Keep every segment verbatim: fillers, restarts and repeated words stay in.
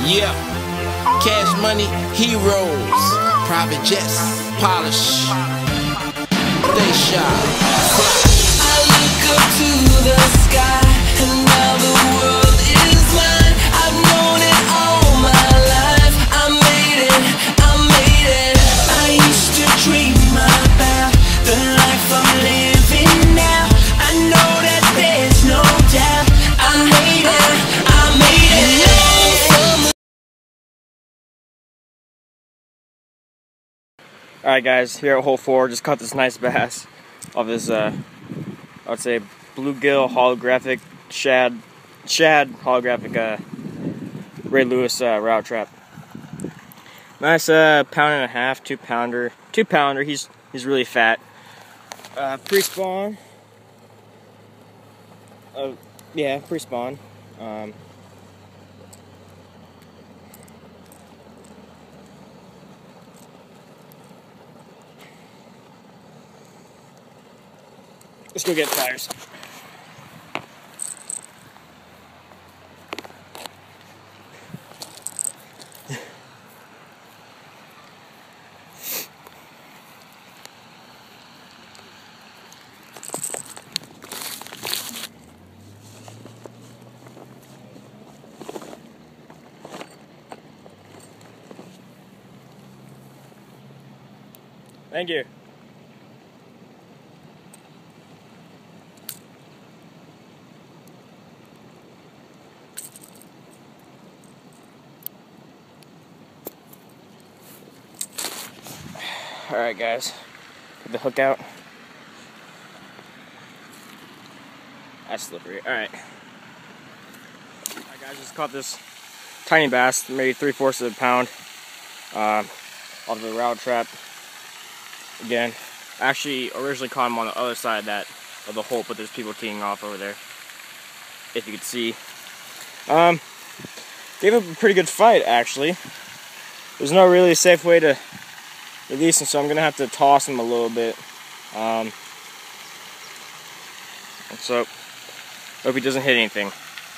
Yeah, cash money, heroes, private jets, polish, they shot. I look up to the sky, and now the world is mine. I've known it all my life. I made it, I made it. I used to dream about the life I'm living now. I know that there's no doubt. I made it, I made it. Alright guys, here at hole four, just caught this nice bass off this, uh, I would say, bluegill holographic shad, shad holographic, uh, Ray Lewis, uh, route trap. Nice, uh, pound and a half, two pounder, two pounder, he's, he's really fat. Uh, pre-spawn, uh, yeah, pre-spawn, um, let's go get pliers. Thank you. Alright guys, get the hook out. That's slippery. Alright. Alright guys, just caught this tiny bass, maybe three-fourths of a pound, uh, off the route trap. Again, actually originally caught him on the other side of that of the hole, but there's people teeing off over there, if you could see. Um, gave him a pretty good fight actually. There's no really safe way to release him, so I'm gonna have to toss him a little bit. Um, so hope he doesn't hit anything.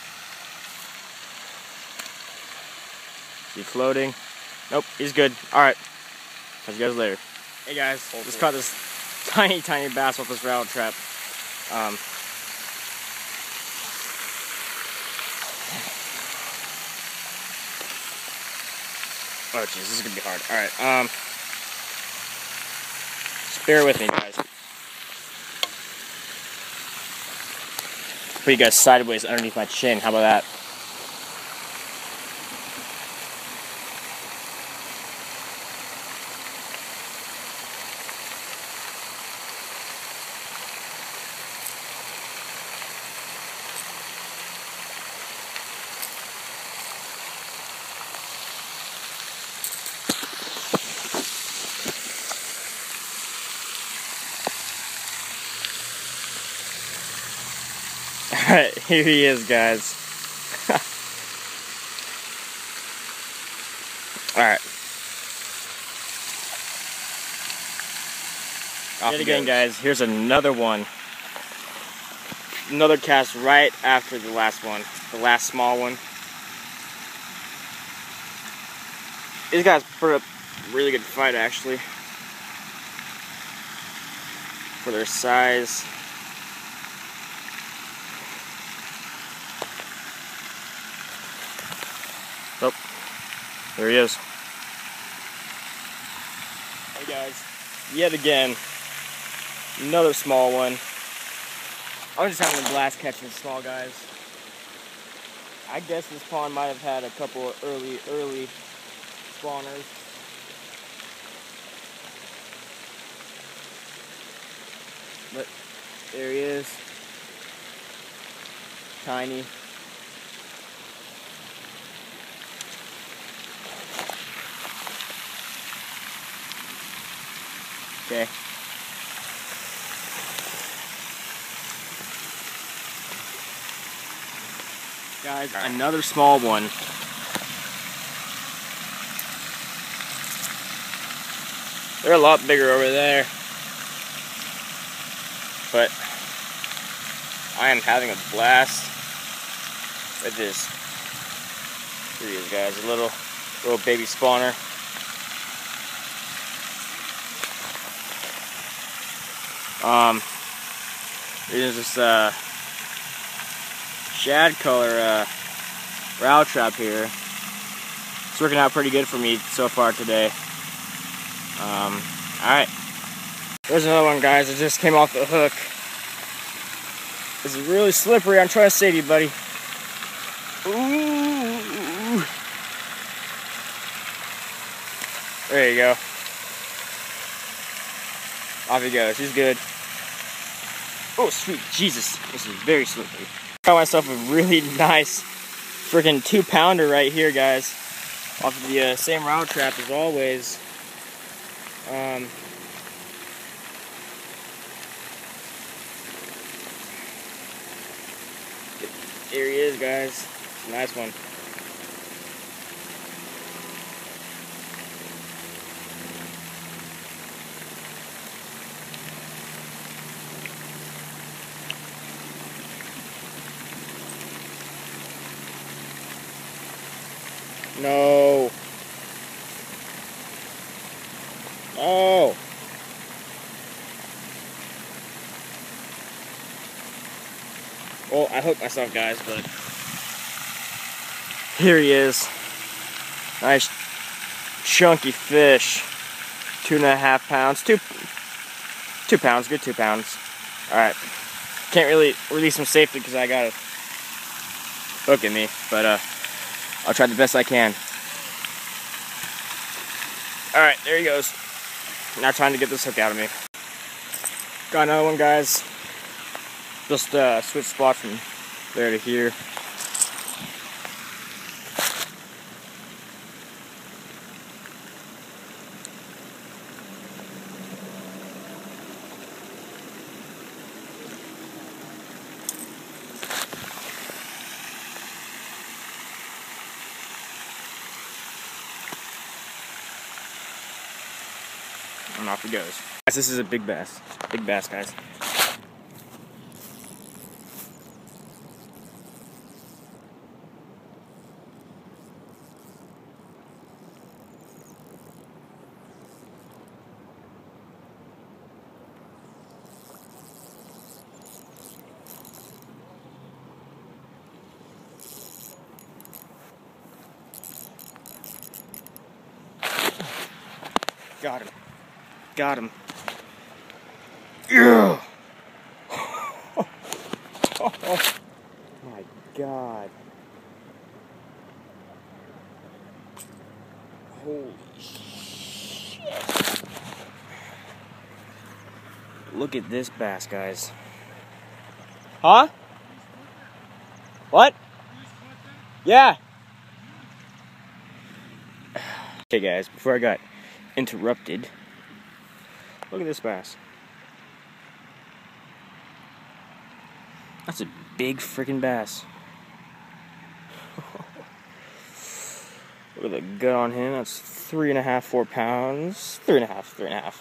Is he floating? Nope, he's good. All right, catch you guys later. Hey guys, just caught this tiny, tiny bass off this route trap. Um, oh jeez, this is gonna be hard. All right, um, just bear with me, guys. Put you guys sideways underneath my chin. How about that? Alright, here he is, guys. Alright. Yet again, guys, here's another one. Another cast right after the last one. The last small one. These guys put up a really good fight, actually. For their size. Oh, there he is. Hey guys, yet again, another small one. I'm just having a blast catching small guys. I guess this pond might have had a couple of early, early spawners. But there he is. Tiny. Okay. Guys, another small one. They're a lot bigger over there. But I am having a blast with this Here he is, guys. A little, little baby spawner. Um, there's this uh, shad color uh, ratletrap here. It's working out pretty good for me so far today. Um, all right. There's another one, guys. It just came off the hook. It's really slippery. I'm trying to save you, buddy. Ooh. There you go. Off he goes. He's good. Oh, sweet Jesus. This is very slippery. I got myself a really nice freaking two pounder right here, guys. Off of the uh, same ratletrap as always. Um, Here he is, guys. Nice one. No. Oh. Well, I hooked myself, guys, but here he is. Nice chunky fish. Two and a half pounds. Two two pounds, good two pounds. Alright. Can't really release him safely because I got a hook in me, but uh I'll try the best I can. Alright, there he goes. Now trying to get this hook out of me. Got another one, guys. Just uh, switch spot from there to here. And off he goes. Guys, this is a big bass. Big bass, guys. Got him. Got him. Yeah. Oh my God. Holy shit. Look at this bass, guys. Huh? What? Yeah. Okay, guys, before I got interrupted, look at this bass. That's a big freaking bass. Look at the gut on him. That's three and a half, four pounds. Three and a half, three and a half.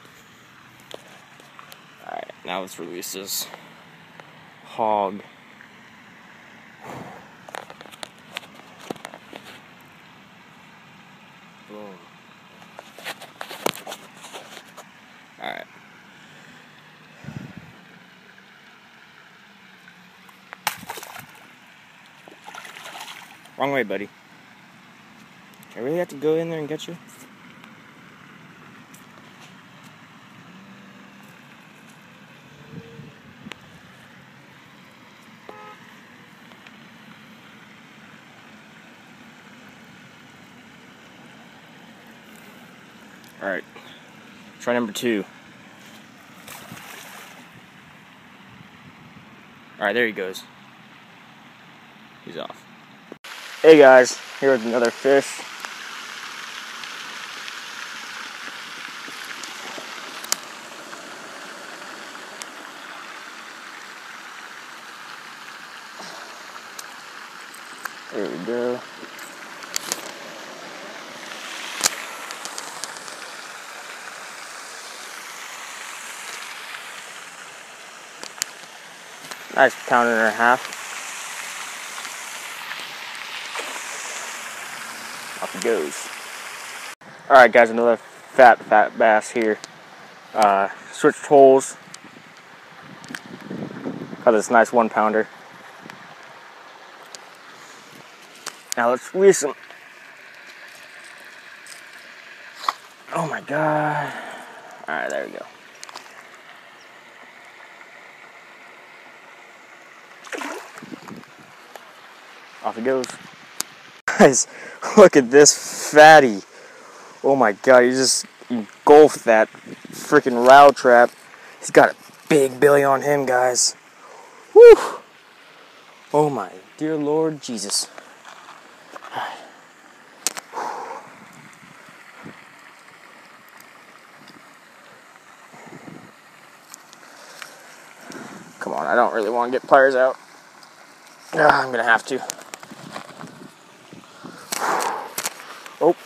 Alright, now let's release this hog. Boom. Alright. Wrong way, buddy. I really have to go in there and get you? Alright. Try number two. Alright, there he goes. He's off. Hey guys, here's another fish. There we go. Nice pound and a half. Off he goes. Alright guys, another fat, fat bass here. Uh, switched holes. Got this nice one pounder. Now let's release him. Oh my god. Alright, there we go. Off he goes. Guys, look at this fatty. Oh my god, you just engulfed that freaking rattle trap. He's got a big belly on him, guys. Woo! Oh my dear Lord Jesus. Come on, I don't really want to get pliers out. Ah, I'm gonna have to. Oh.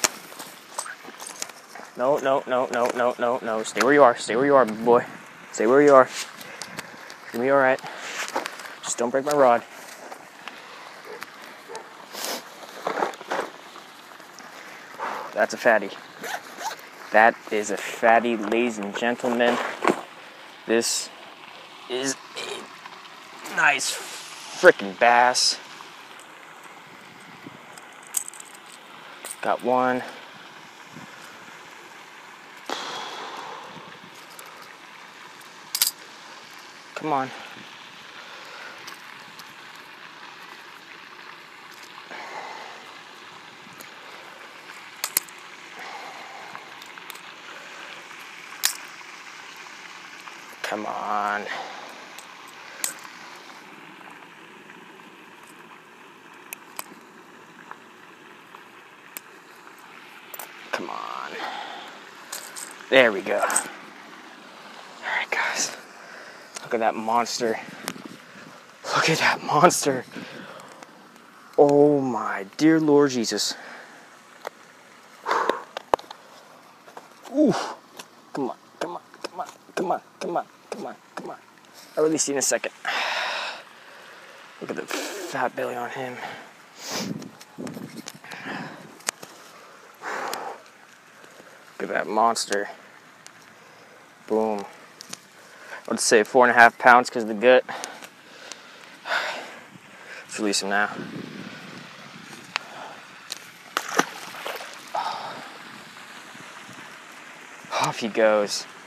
No, no, no, no, no, no, no. Stay where you are. Stay where you are, big boy. Stay where you are. You'll be alright. Just don't break my rod. That's a fatty. That is a fatty, ladies and gentlemen. This is a nice frickin' bass. Got one. Come on. Come on. Come on. There we go. Alright, guys. Look at that monster. Look at that monster. Oh my dear Lord Jesus. Ooh. Come on, come on, come on, come on, come on, come on, come on. I'll release you in a second. Look at the fat belly on him. Look at that monster. Boom. I would say four and a half pounds because of the gut. Let's release him now. Off he goes.